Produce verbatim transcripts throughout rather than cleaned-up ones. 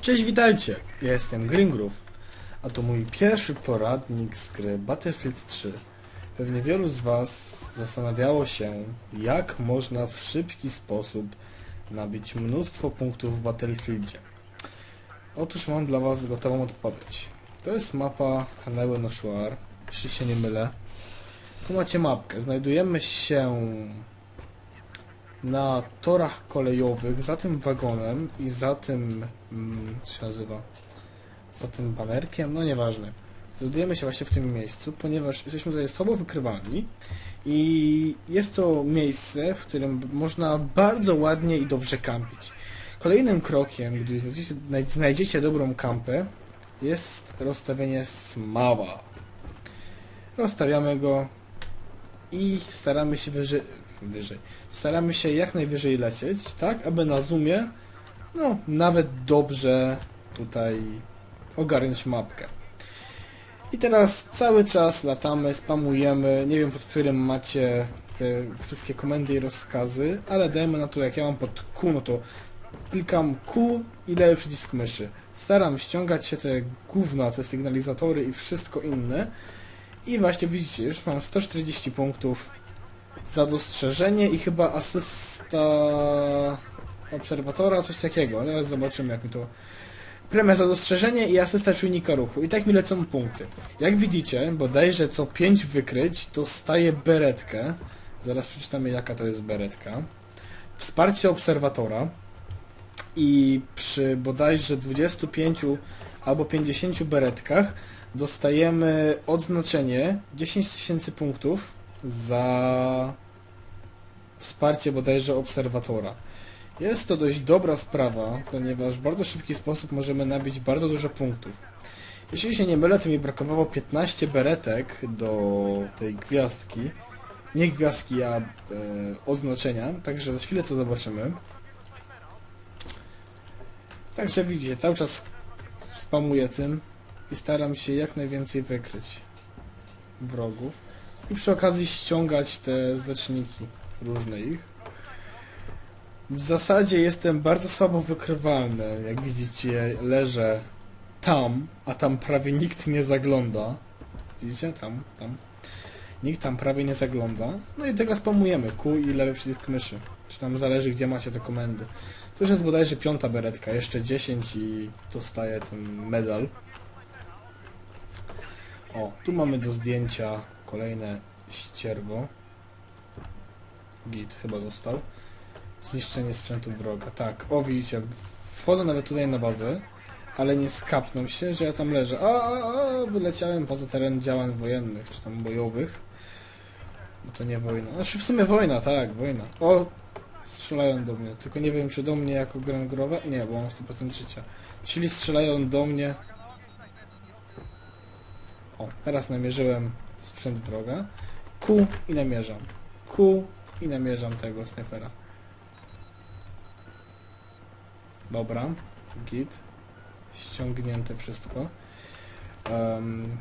Cześć, witajcie! Ja jestem Gringroove, a to mój pierwszy poradnik z gry Battlefield trzy. Pewnie wielu z was zastanawiało się, jak można w szybki sposób nabić mnóstwo punktów w Battlefieldzie. Otóż mam dla was gotową odpowiedź. To jest mapa Canal Noctuar, jeśli się nie mylę. Tu macie mapkę. Znajdujemy się na torach kolejowych, za tym wagonem i za tym, mm, co się nazywa, za tym banerkiem, no nieważne. Znajdujemy się właśnie w tym miejscu, ponieważ jesteśmy tutaj słabo wykrywalni i jest to miejsce, w którym można bardzo ładnie i dobrze kampić. Kolejnym krokiem, gdy znajdziecie, znajdziecie dobrą kampę, jest rozstawienie smawa. Rozstawiamy go i staramy się wyżej, wyżej. Staramy się jak najwyżej lecieć, tak aby na zoomie, no nawet dobrze tutaj ogarnąć mapkę. I teraz cały czas latamy, spamujemy, nie wiem pod którym macie te wszystkie komendy i rozkazy, ale dajmy na to, jak ja mam pod Q, no to klikam Q i daję przycisk myszy. Staram ściągać się te gówna, te sygnalizatory i wszystko inne. I właśnie widzicie, już mam sto czterdzieści punktów za dostrzeżenie i chyba asysta obserwatora, coś takiego. Teraz zobaczymy, jak mi to... Premia za dostrzeżenie i asysta czujnika ruchu. I tak mi lecą punkty. Jak widzicie, bodajże co pięć wykryć dostaję beretkę. Zaraz przeczytamy, jaka to jest beretka. Wsparcie obserwatora. I przy bodajże dwudziestu pięciu albo pięćdziesięciu beretkach dostajemy odznaczenie dziesięć tysięcy punktów za wsparcie bodajże obserwatora. Jest to dość dobra sprawa, ponieważ w bardzo szybki sposób możemy nabić bardzo dużo punktów. Jeśli się nie mylę, to mi brakowało piętnaście beretek do tej gwiazdki. Nie gwiazdki, a e, oznaczenia, także za chwilę to zobaczymy. Także widzicie, cały czas spamuję tym i staram się jak najwięcej wykryć wrogów i przy okazji ściągać te znaczniki różne ich. W zasadzie jestem bardzo słabo wykrywalny. Jak widzicie, leżę tam, a tam prawie nikt nie zagląda. Widzicie? Tam, tam. Nikt tam prawie nie zagląda. No i tego spamujemy. Q i lewy przycisk myszy. Czy tam zależy, gdzie macie te komendy. To już jest bodajże piąta beretka. Jeszcze dziesięć i dostaję ten medal. O, tu mamy do zdjęcia kolejne ścierwo. Git chyba dostał. Zniszczenie sprzętu wroga. Tak, o widzicie, wchodzę nawet tutaj na bazę, ale nie skapną się, że ja tam leżę. A, a, a wyleciałem poza teren działań wojennych, czy tam bojowych. Bo to nie wojna. Znaczy w sumie wojna, tak, wojna. O, strzelają do mnie. Tylko nie wiem, czy do mnie jako grangrowe? Nie, bo mam sto procent życia. Czyli strzelają do mnie. O, teraz namierzyłem sprzęt wroga. Q i namierzam. Q i namierzam tego snajpera. Dobra, git. Ściągnięte wszystko. Um,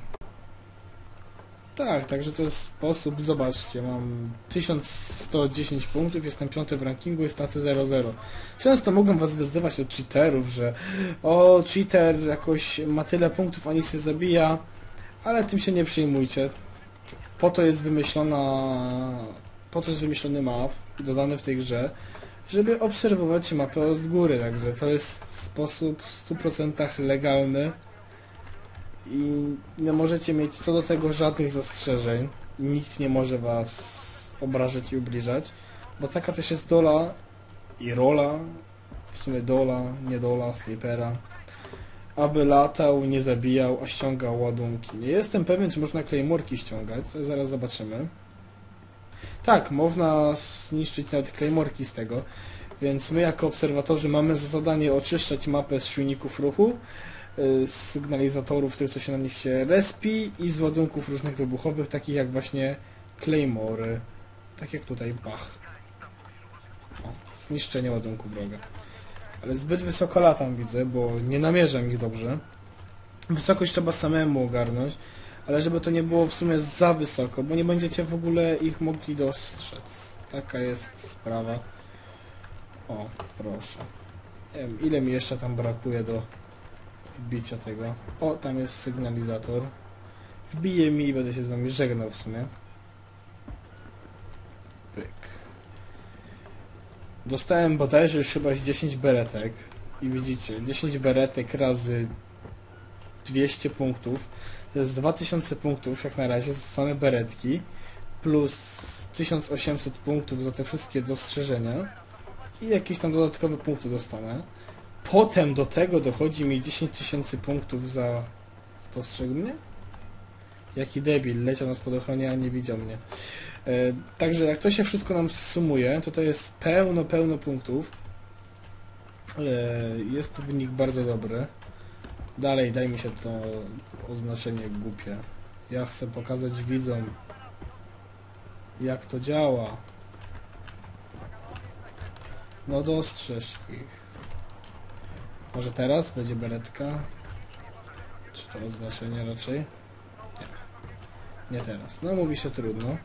tak, także to jest sposób, zobaczcie, mam tysiąc sto dziesięć punktów, jestem piąty w rankingu i staty zero zero. Często mogą was wyzywać od cheaterów, że o, cheater jakoś ma tyle punktów, a nic się zabija, ale tym się nie przejmujcie. Po to jest wymyślona, po to jest wymyślony map dodany w tej grze, żeby obserwować mapę od góry, także to jest sposób w stu procentach legalny i nie możecie mieć co do tego żadnych zastrzeżeń. Nikt nie może was obrażać i ubliżać, bo taka też jest dola i rola, w sumie dola, nie dola snajpera, aby latał, nie zabijał, a ściągał ładunki. Nie jestem pewien, czy można claymorki ściągać, co zaraz zobaczymy. Tak, można zniszczyć nawet claymorki z tego, więc my jako obserwatorzy mamy za zadanie oczyszczać mapę z silników ruchu, z sygnalizatorów, tych co się na nich się respi i z ładunków różnych wybuchowych, takich jak właśnie claymory, tak jak tutaj bach. O, zniszczenie ładunku wroga. Ale zbyt wysoko latam, widzę, bo nie namierzam ich dobrze. Wysokość trzeba samemu ogarnąć. Ale żeby to nie było w sumie za wysoko, bo nie będziecie w ogóle ich mogli dostrzec. Taka jest sprawa. O, proszę. Nie wiem, ile mi jeszcze tam brakuje do wbicia tego. O, tam jest sygnalizator. Wbiję mi i będę się z wami żegnał w sumie. Pyk. Dostałem bodajże już chyba z dziesięć beretek. I widzicie, dziesięć beretek razy dwieście punktów. To jest dwa tysiące punktów jak na razie za same beretki. Plus tysiąc osiemset punktów za te wszystkie dostrzeżenia. I jakieś tam dodatkowe punkty dostanę. Potem do tego dochodzi mi dziesięć tysięcy punktów za... Dostrzegł mnie? Jaki debil, leciał na spadochronie, a nie widział mnie. E, także jak to się wszystko nam sumuje, to to jest pełno, pełno punktów. E, jest to wynik bardzo dobry. Dalej daj mi się to oznaczenie głupie. Ja chcę pokazać widzom, jak to działa. No dostrzeż ich. Może teraz będzie beretka? Czy to oznaczenie raczej? Nie. Nie teraz. No mówi się trudno.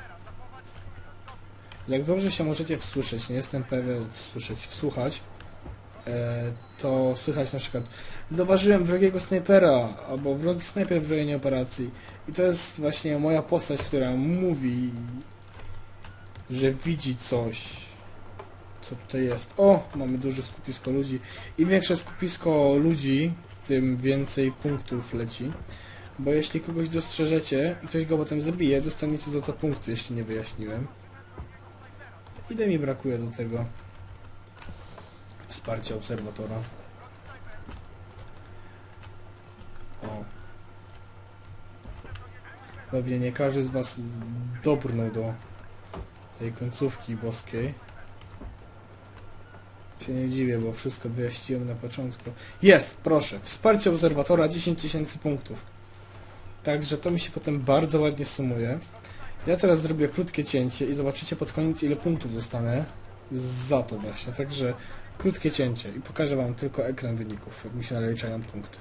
Jak dobrze się możecie wsłyszeć, nie jestem pewien wsłyszeć, wsłuchać, e, to słychać na przykład zauważyłem wrogiego snajpera, albo wrogi snajper w rejonie operacji. I to jest właśnie moja postać, która mówi, że widzi coś. Co tutaj jest? O! Mamy duże skupisko ludzi. Im większe skupisko ludzi, tym więcej punktów leci. Bo jeśli kogoś dostrzeżecie i ktoś go potem zabije, dostaniecie za to punkty, jeśli nie wyjaśniłem. Ile mi brakuje do tego wsparcia obserwatora? O. Pewnie nie każdy z was dobrnął do tej końcówki boskiej. Się nie dziwię, bo wszystko wyjaśniłem na początku. Jest, proszę, wsparcie obserwatora dziesięć tysięcy punktów. Także to mi się potem bardzo ładnie sumuje. Ja teraz zrobię krótkie cięcie i zobaczycie pod koniec, ile punktów dostanę za to właśnie. Także krótkie cięcie i pokażę wam tylko ekran wyników, jak mi się naliczają punkty.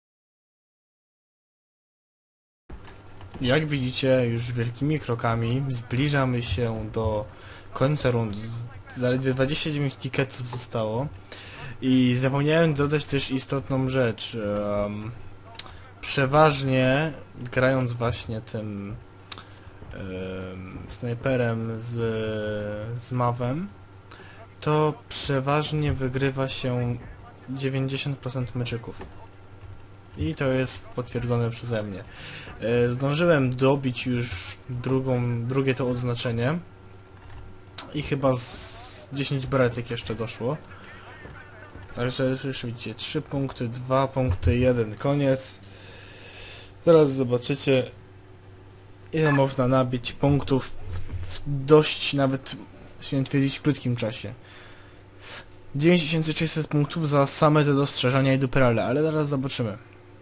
Jak widzicie, już wielkimi krokami zbliżamy się do końca rundy. Zaledwie dwadzieścia dziewięć ticketów zostało i zapomniałem dodać też istotną rzecz. Um, przeważnie grając właśnie tym um, snajperem z, z mawem, to przeważnie wygrywa się dziewięćdziesiąt procent meczyków. I to jest potwierdzone przeze mnie. E, zdążyłem dobić już drugą, drugie to odznaczenie i chyba z dziesięć beretek jeszcze doszło. Także już widzicie, trzy punkty, dwa punkty, jeden koniec. Zaraz zobaczycie, ile można nabić punktów w dość, nawet śmiem twierdzić, krótkim czasie. dziewięć tysięcy sześćset punktów za same te dostrzeżenia i duperale, ale zaraz zobaczymy.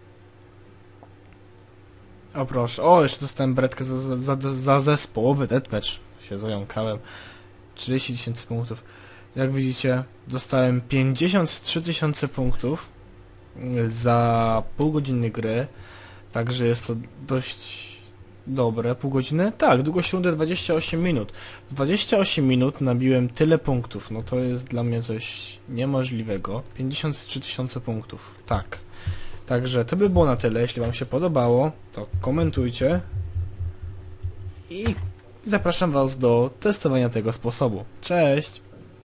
O proszę, o jeszcze dostałem beretkę za, za, za, za zespołowy deathmatch. Się zająkałem. trzydzieści tysięcy punktów. Jak widzicie, dostałem pięćdziesiąt trzy tysiące punktów za pół godziny gry. Także jest to dość dobre. Pół godziny? Tak, długość rundy dwadzieścia osiem minut. W dwadzieścia osiem minut nabiłem tyle punktów. No to jest dla mnie coś niemożliwego. pięćdziesiąt trzy tysiące punktów. Tak. Także to by było na tyle. Jeśli wam się podobało, to komentujcie. I zapraszam was do testowania tego sposobu. Cześć!